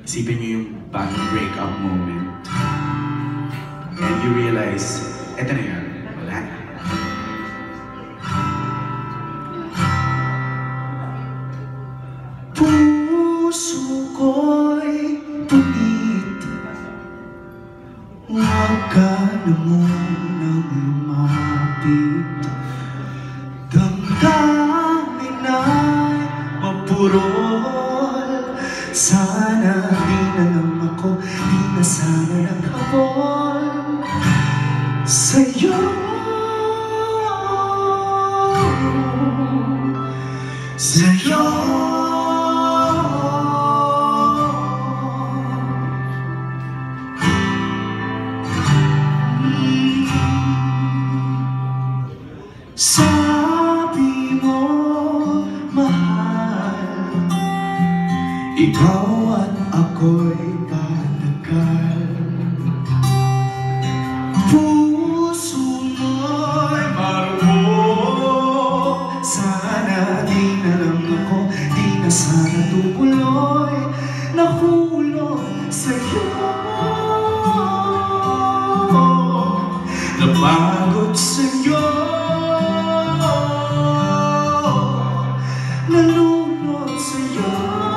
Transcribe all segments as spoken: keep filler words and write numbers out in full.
isipin niyo yung parang breakup moment. And you realize, eto na yun, wala na. Puso ko'y punit, huwag ka na munang lumapit. Damdamin ay mapurol, sana di na lang ako, di na sana naghabol sa'yo. Sa'yo. Sabi mo, mahal, ikaw at ako'y tatagal. Puso mo'y marunong, sana di na lang ako, di na sana tuloy nahulog sa'yo. Napagod sa'yo, nalunod sa'yo,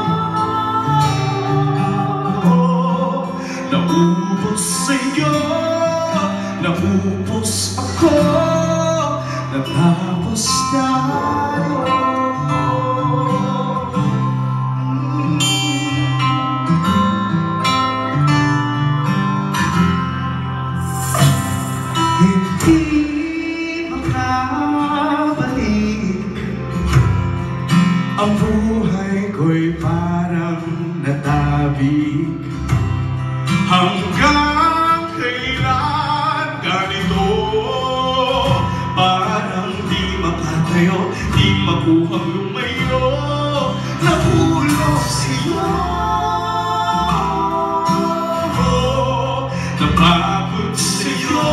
naubos sa'yo, naubos ako, natapos tayo. Hindi makabalik, ang buhay ko'y parang natabig. Hanggang kailan ganito, parang di makatayo, di makuhang lumayo, nahulog sa'yo. Napagod sa'yo,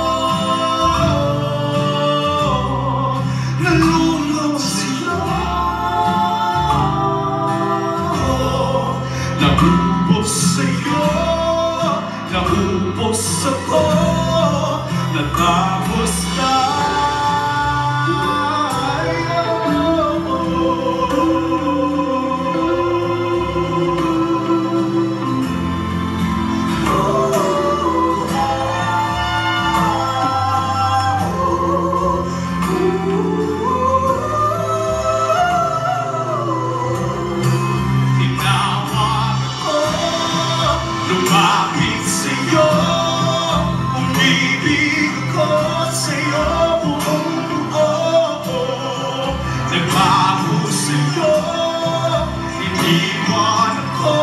nalulog sa'yo, naubos sa'yo, naubos ako, natapos tayo. Tinawag ako, lumapit sa'yo, umibig ako sa'yo buong buo. Nagbago sa'yo, iniwan ako,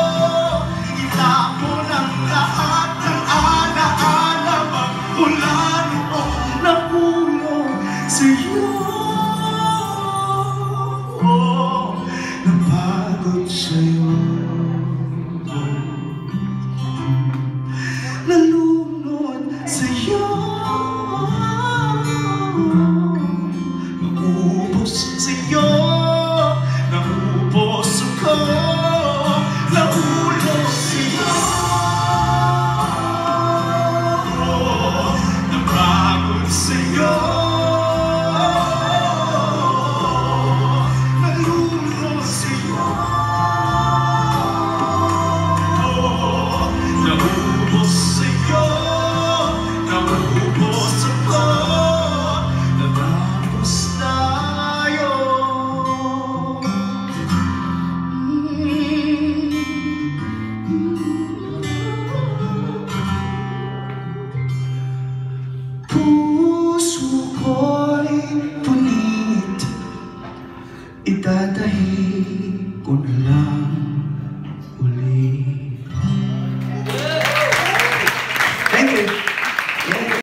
itapon ang lahat ng alaala magmula noong nahulog sa'yo. Napagod sa'yo, nalunod sa'yo, naubos sa'yo, naubos ako, nahulog sa'yo. Napagod sa'yo, nalunod sa'yo, naubos sa'yo, naubos ako, natapos tayo. Puso ko'y punit, itatahi ko na lang.